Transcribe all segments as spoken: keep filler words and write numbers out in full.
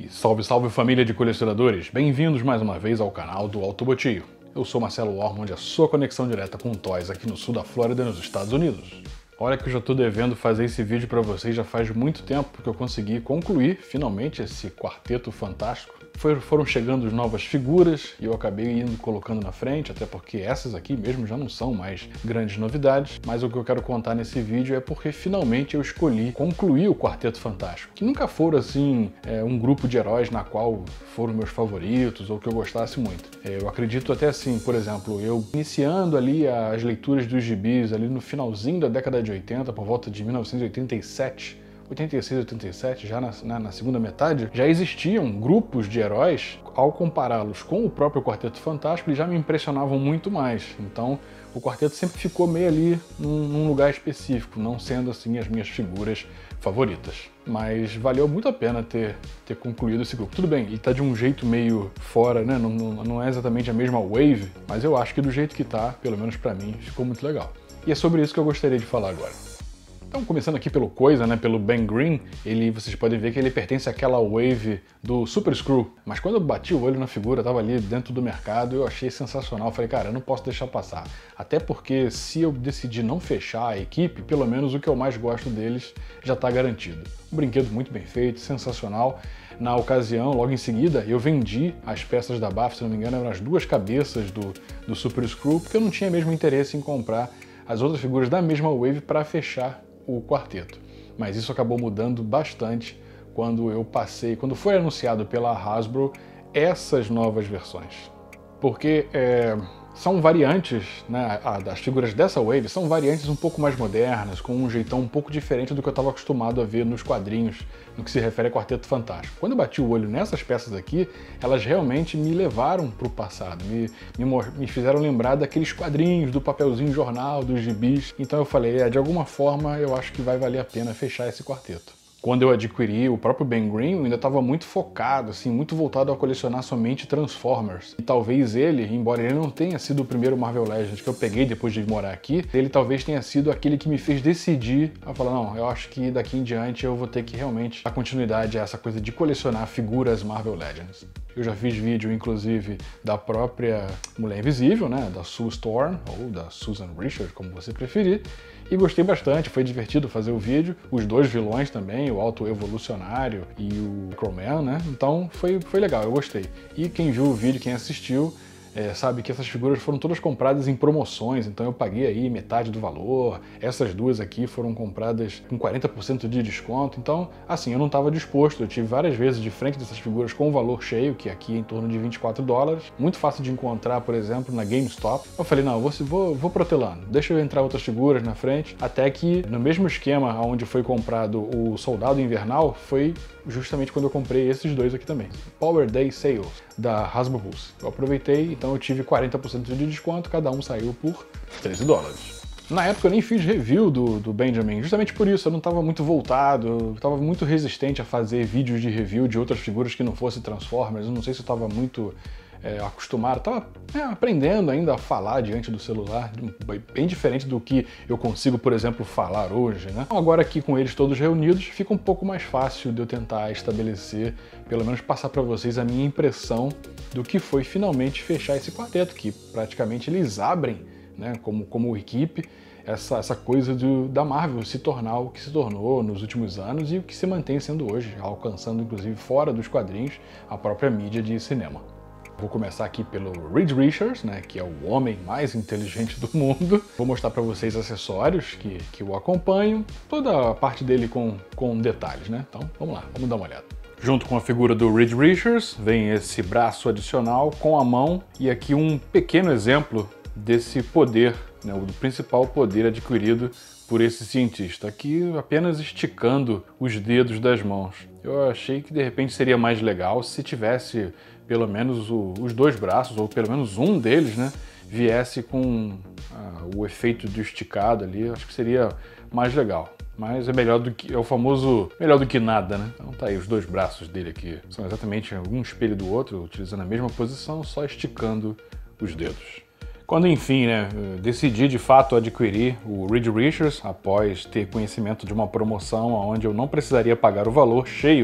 Salve, salve família de colecionadores! Bem-vindos mais uma vez ao canal do Autobotio. Eu sou Marcelo Ormond, a sua conexão direta com toys aqui no sul da Flórida, nos Estados Unidos. Olha que eu já tô devendo fazer esse vídeo para vocês já faz muito tempo que eu consegui concluir finalmente esse quarteto fantástico. Foram chegando novas figuras e eu acabei indo colocando na frente, até porque essas aqui mesmo já não são mais grandes novidades, mas o que eu quero contar nesse vídeo é porque finalmente eu escolhi concluir o Quarteto Fantástico, que nunca foram assim é, um grupo de heróis na qual foram meus favoritos ou que eu gostasse muito. É, eu acredito até assim, por exemplo, eu iniciando ali as leituras dos gibis ali no finalzinho da década de oitenta, por volta de mil novecentos e oitenta e sete, oitenta e seis, oitenta e sete, já na, na, na segunda metade, já existiam grupos de heróis, ao compará-los com o próprio Quarteto Fantástico, eles já me impressionavam muito mais. Então, o quarteto sempre ficou meio ali num, num lugar específico, não sendo assim as minhas figuras favoritas. Mas valeu muito a pena ter, ter concluído esse grupo. Tudo bem, ele tá de um jeito meio fora, né? Não, não, não é exatamente a mesma wave, mas eu acho que do jeito que tá, pelo menos pra mim, ficou muito legal. E é sobre isso que eu gostaria de falar agora. Então, começando aqui pelo Coisa, né, pelo Ben Green, ele, vocês podem ver que ele pertence àquela wave do Super Screw. Mas quando eu bati o olho na figura, tava ali dentro do mercado, eu achei sensacional. Eu falei, cara, eu não posso deixar passar. Até porque se eu decidir não fechar a equipe, pelo menos o que eu mais gosto deles já tá garantido. Um brinquedo muito bem feito, sensacional. Na ocasião, logo em seguida, eu vendi as peças da B A F, se não me engano, eram as duas cabeças do, do Super Screw, porque eu não tinha mesmo interesse em comprar as outras figuras da mesma wave para fechar o quarteto. Mas isso acabou mudando bastante quando eu passei, quando foi anunciado pela Hasbro essas novas versões. Porque é, são variantes, né, as figuras dessa wave são variantes um pouco mais modernas, com um jeitão um pouco diferente do que eu estava acostumado a ver nos quadrinhos, no que se refere a Quarteto Fantástico. Quando eu bati o olho nessas peças aqui, elas realmente me levaram para o passado, me, me, me fizeram lembrar daqueles quadrinhos, do papelzinho jornal, dos gibis. Então eu falei, é, de alguma forma eu acho que vai valer a pena fechar esse quarteto. Quando eu adquiri o próprio Ben Green, eu ainda estava muito focado, assim, muito voltado a colecionar somente Transformers. E talvez ele, embora ele não tenha sido o primeiro Marvel Legends que eu peguei depois de morar aqui, ele talvez tenha sido aquele que me fez decidir a falar, não, eu acho que daqui em diante eu vou ter que realmente dar continuidade a essa coisa de colecionar figuras Marvel Legends. Eu já fiz vídeo, inclusive, da própria Mulher Invisível, né, da Sue Storm, ou da Susan Richards, como você preferir, e gostei bastante, foi divertido fazer o vídeo, os dois vilões também, o Auto Evolucionário e o Necroman, né, então foi, foi legal, eu gostei. E quem viu o vídeo, quem assistiu, É, sabe que essas figuras foram todas compradas em promoções, então eu paguei aí metade do valor. Essas duas aqui foram compradas com quarenta por cento de desconto, então assim, eu não estava disposto, eu tive várias vezes de frente dessas figuras com o valor cheio, que aqui é em torno de vinte e quatro dólares, muito fácil de encontrar, por exemplo, na GameStop. Eu falei, não, eu vou, vou, vou protelando, deixa eu entrar outras figuras na frente, até que no mesmo esquema onde foi comprado o Soldado Invernal, foi justamente quando eu comprei esses dois aqui também. Power Day Sales, da Hasbro Pulse. Eu aproveitei, então eu tive quarenta por cento de desconto, cada um saiu por treze dólares. Na época eu nem fiz review do, do Benjamin, justamente por isso, eu não estava muito voltado, eu estava muito resistente a fazer vídeos de review de outras figuras que não fossem Transformers, eu não sei se eu estava muito é, acostumado, estava é, aprendendo ainda a falar diante do celular, bem diferente do que eu consigo, por exemplo, falar hoje, né? Então, agora aqui com eles todos reunidos, fica um pouco mais fácil de eu tentar estabelecer, pelo menos passar para vocês a minha impressão do que foi finalmente fechar esse quarteto, que praticamente eles abrem, né, como, como equipe, essa, essa coisa do, da Marvel se tornar o que se tornou nos últimos anos e o que se mantém sendo hoje, alcançando inclusive fora dos quadrinhos a própria mídia de cinema. Vou começar aqui pelo Reed Richards, né, que é o homem mais inteligente do mundo. Vou mostrar para vocês acessórios que, que o acompanham, toda a parte dele com, com detalhes, né? Então vamos lá, vamos dar uma olhada. Junto com a figura do Reed Richards, vem esse braço adicional com a mão e aqui um pequeno exemplo desse poder, né, o principal poder adquirido por esse cientista, aqui apenas esticando os dedos das mãos. Eu achei que de repente seria mais legal se tivesse pelo menos o, os dois braços, ou pelo menos um deles, né, viesse com ah, o efeito do esticado ali, acho que seria mais legal. Mas é melhor do que, é o famoso melhor do que nada, né? Então tá aí, os dois braços dele aqui são exatamente um espelho do outro, utilizando a mesma posição, só esticando os dedos. Quando, enfim, né, decidi de fato adquirir o Reed Richards, após ter conhecimento de uma promoção onde eu não precisaria pagar o valor cheio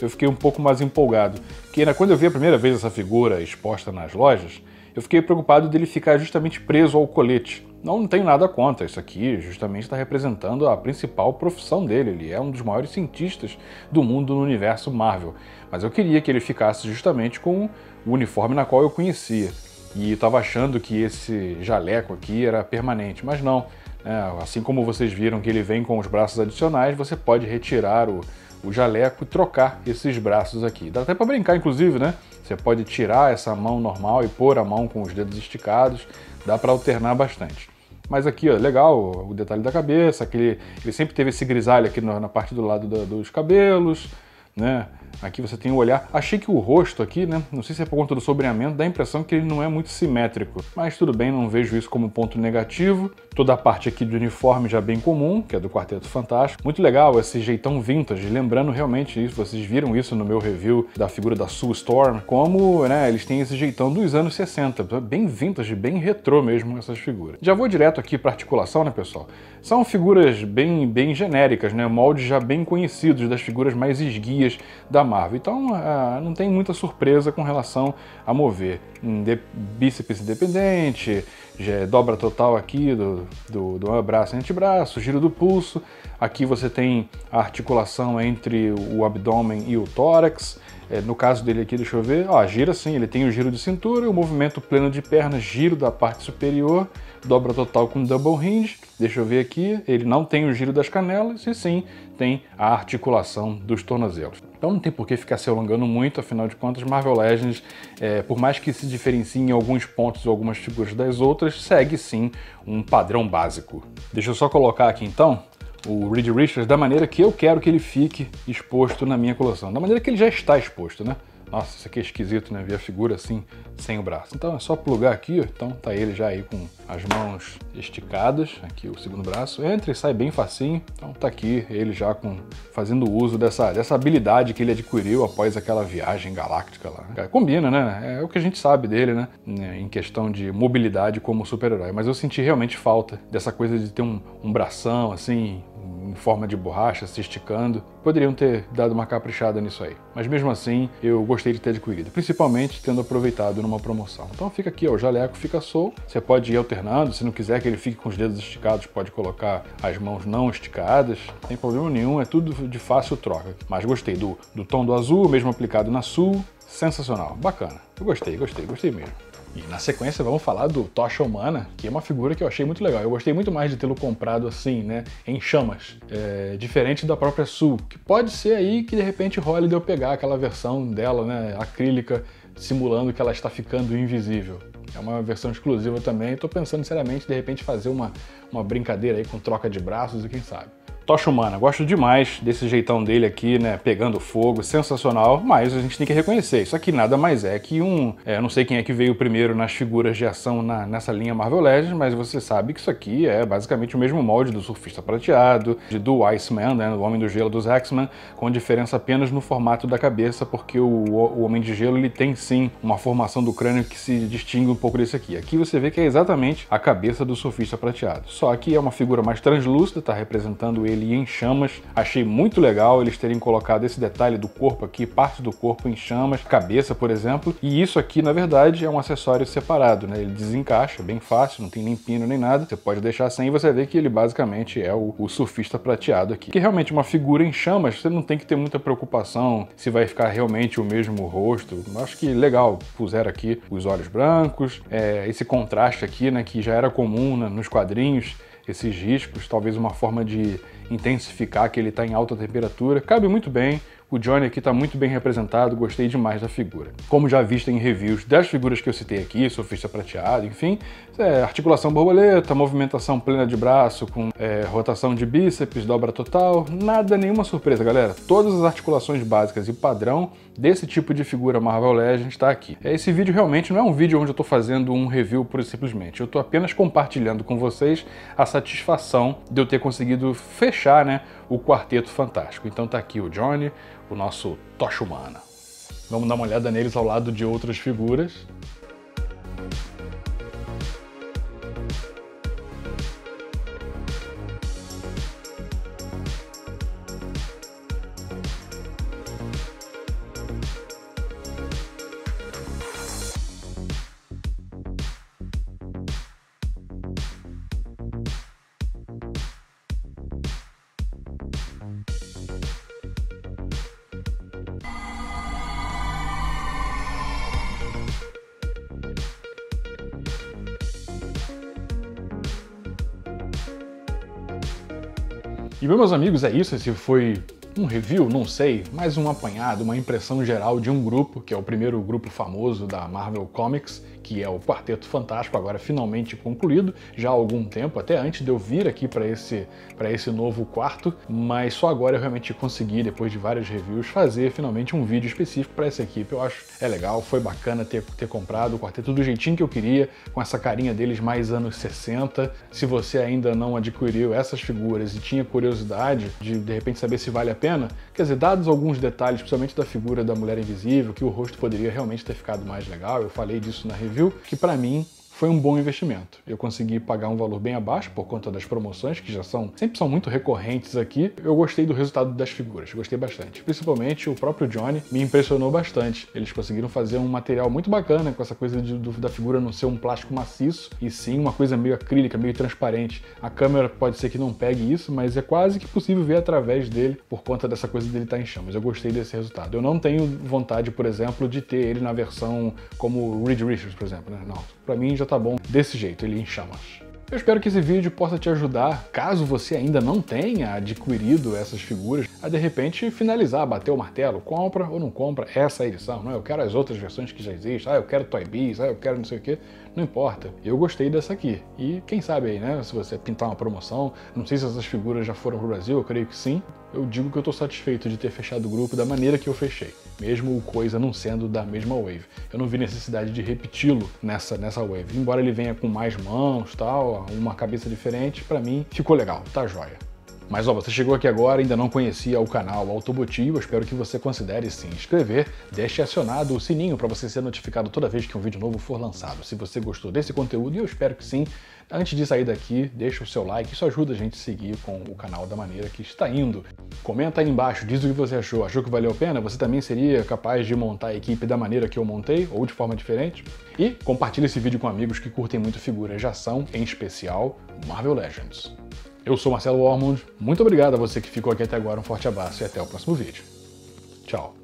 eu fiquei um pouco mais empolgado. Porque né, quando eu vi a primeira vez essa figura exposta nas lojas, eu fiquei preocupado dele ficar justamente preso ao colete. Não, não tenho nada contra, isso aqui justamente está representando a principal profissão dele, ele é um dos maiores cientistas do mundo no universo Marvel. Mas eu queria que ele ficasse justamente com o uniforme na qual eu conhecia. E estava achando que esse jaleco aqui era permanente, mas não. É, assim como vocês viram que ele vem com os braços adicionais, você pode retirar o, o jaleco e trocar esses braços aqui. Dá até para brincar, inclusive, né? Você pode tirar essa mão normal e pôr a mão com os dedos esticados, dá para alternar bastante. Mas aqui, ó, legal, o detalhe da cabeça, aquele, ele sempre teve esse grisalho aqui na, na parte do lado da, dos cabelos, né? Aqui você tem o olhar. Achei que o rosto aqui, né? Não sei se é por conta do sombreamento, dá a impressão que ele não é muito simétrico. Mas tudo bem, não vejo isso como ponto negativo. Toda a parte aqui de uniforme já bem comum, que é do Quarteto Fantástico. Muito legal esse jeitão vintage, lembrando realmente isso. Vocês viram isso no meu review da figura da Sue Storm. Como, né, eles têm esse jeitão dos anos sessenta. Bem vintage, bem retrô mesmo essas figuras. Já vou direto aqui para articulação, né, pessoal? São figuras bem, bem genéricas, né? Moldes já bem conhecidos das figuras mais esguias da Marvel. Então ah, não tem muita surpresa com relação a mover. De bíceps independente, já dobra total aqui do, do, do braço e antebraço, giro do pulso. Aqui você tem a articulação entre o abdômen e o tórax. É, no caso dele aqui, deixa eu ver, ó, gira sim, ele tem o giro de cintura, o movimento pleno de pernas, giro da parte superior, dobra total com double hinge. Deixa eu ver aqui, ele não tem o giro das canelas e sim tem a articulação dos tornozelos. Então não tem por que ficar se alongando muito, afinal de contas, Marvel Legends, é, por mais que se diferencie em alguns pontos ou algumas figuras das outras, segue sim um padrão básico. Deixa eu só colocar aqui então o Reed Richards da maneira que eu quero que ele fique exposto na minha coleção, da maneira que ele já está exposto, né? Nossa, isso aqui é esquisito, né? Ver a figura assim, sem o braço. Então é só plugar aqui, ó. Então tá ele já aí com as mãos esticadas, aqui o segundo braço. Entra e sai bem facinho. Então tá aqui ele já com, fazendo uso dessa, dessa habilidade que ele adquiriu após aquela viagem galáctica lá. Cara, combina, né? É o que a gente sabe dele, né? Em questão de mobilidade como super-herói. Mas eu senti realmente falta dessa coisa de ter um, um bração assim, em forma de borracha, se esticando. Poderiam ter dado uma caprichada nisso aí. Mas mesmo assim, eu gostei de ter adquirido, principalmente tendo aproveitado numa promoção. Então fica aqui, ó, o jaleco fica solto, você pode ir alternando, se não quiser que ele fique com os dedos esticados, pode colocar as mãos não esticadas, não tem problema nenhum, é tudo de fácil troca. Mas gostei do, do tom do azul, mesmo aplicado na Sue, sensacional, bacana. Eu gostei, gostei, gostei mesmo. E na sequência vamos falar do Tocha Humana, que é uma figura que eu achei muito legal. Eu gostei muito mais de tê-lo comprado assim, né, em chamas, é, diferente da própria Sue, que pode ser aí que de repente role de eu pegar aquela versão dela, né, acrílica, simulando que ela está ficando invisível. É uma versão exclusiva também, estou pensando seriamente de repente fazer uma, uma brincadeira aí com troca de braços e quem sabe. Tocha Humana, gosto demais desse jeitão dele aqui, né, pegando fogo, sensacional, mas a gente tem que reconhecer, isso aqui nada mais é que um, é, não sei quem é que veio primeiro nas figuras de ação na, nessa linha Marvel Legends, mas você sabe que isso aqui é basicamente o mesmo molde do Surfista Prateado, de, do Iceman, né, o Homem do Gelo dos X-Men, com diferença apenas no formato da cabeça, porque o, o Homem de Gelo ele tem sim uma formação do crânio que se distingue um pouco desse aqui. Aqui você vê que é exatamente a cabeça do Surfista Prateado, só que é uma figura mais translúcida, está representando ele em chamas. Achei muito legal eles terem colocado esse detalhe do corpo aqui, parte do corpo em chamas, cabeça, por exemplo, e isso aqui, na verdade, é um acessório separado, né? Ele desencaixa, bem fácil, não tem nem pino nem nada, você pode deixar sem e você vê que ele basicamente é o, o surfista prateado aqui. Que realmente uma figura em chamas, você não tem que ter muita preocupação se vai ficar realmente o mesmo rosto. Acho que legal, puseram aqui os olhos brancos, é, esse contraste aqui, né, que já era comum, né, nos quadrinhos, esses riscos, talvez uma forma de intensificar que ele está em alta temperatura. Cabe muito bem, o Johnny aqui está muito bem representado, gostei demais da figura. Como já visto em reviews das figuras que eu citei aqui, Surfista Prateado, enfim, é, articulação borboleta, movimentação plena de braço com é, rotação de bíceps, dobra total, nada, nenhuma surpresa, galera. Todas as articulações básicas e padrão desse tipo de figura Marvel Legends está aqui. Esse vídeo realmente não é um vídeo onde eu estou fazendo um review pura e simplesmente, eu estou apenas compartilhando com vocês a satisfação de eu ter conseguido fechar, né, o Quarteto Fantástico. Então tá aqui o Johnny, o nosso Tocha Humana. Vamos dar uma olhada neles ao lado de outras figuras. E bem, meus amigos, é isso. Esse foi um review, não sei, mais um apanhado, uma impressão geral de um grupo, que é o primeiro grupo famoso da Marvel Comics, que é o Quarteto Fantástico, agora finalmente concluído, já há algum tempo, até antes de eu vir aqui para esse, para esse novo quarto, mas só agora eu realmente consegui, depois de vários reviews, fazer finalmente um vídeo específico para essa equipe. Eu acho é legal, foi bacana ter, ter comprado o quarteto do jeitinho que eu queria, com essa carinha deles mais anos sessenta. Se você ainda não adquiriu essas figuras e tinha curiosidade de de repente saber se vale a pena, quer dizer, dados alguns detalhes, principalmente da figura da Mulher Invisível, que o rosto poderia realmente ter ficado mais legal, eu falei disso na review, que pra mim foi um bom investimento. Eu consegui pagar um valor bem abaixo por conta das promoções, que já são, sempre são muito recorrentes aqui. Eu gostei do resultado das figuras, gostei bastante. Principalmente o próprio Johnny me impressionou bastante. Eles conseguiram fazer um material muito bacana com essa coisa de, do, da figura não ser um plástico maciço, e sim uma coisa meio acrílica, meio transparente. A câmera pode ser que não pegue isso, mas é quase que possível ver através dele por conta dessa coisa dele estar em chamas. Eu gostei desse resultado. Eu não tenho vontade, por exemplo, de ter ele na versão como o Reed Richards, por exemplo, né? Não, pra mim já tá bom desse jeito, ele em chamas. Eu espero que esse vídeo possa te ajudar, caso você ainda não tenha adquirido essas figuras, a de repente finalizar, bater o martelo, compra ou não compra essa edição, não, eu quero as outras versões que já existem, ah, eu quero Toy Biz, ah, eu quero não sei o que, não importa, eu gostei dessa aqui. E quem sabe aí, né, se você pintar uma promoção, não sei se essas figuras já foram pro Brasil, eu creio que sim, eu digo que eu tô satisfeito de ter fechado o grupo da maneira que eu fechei, mesmo o Coisa não sendo da mesma Wave. Eu não vi necessidade de repeti-lo nessa, nessa Wave, embora ele venha com mais mãos, tal, uma cabeça diferente, pra mim ficou legal, tá joia. Mas ó, você chegou aqui agora e ainda não conhecia o canal Autobotio, eu espero que você considere se inscrever, deixe acionado o sininho para você ser notificado toda vez que um vídeo novo for lançado. Se você gostou desse conteúdo, e eu espero que sim, antes de sair daqui, deixa o seu like, isso ajuda a gente a seguir com o canal da maneira que está indo. Comenta aí embaixo, diz o que você achou, achou que valeu a pena? Você também seria capaz de montar a equipe da maneira que eu montei, ou de forma diferente? E compartilhe esse vídeo com amigos que curtem muito figuras de ação, em especial Marvel Legends. Eu sou Marcelo Ormond, muito obrigado a você que ficou aqui até agora, um forte abraço e até o próximo vídeo. Tchau!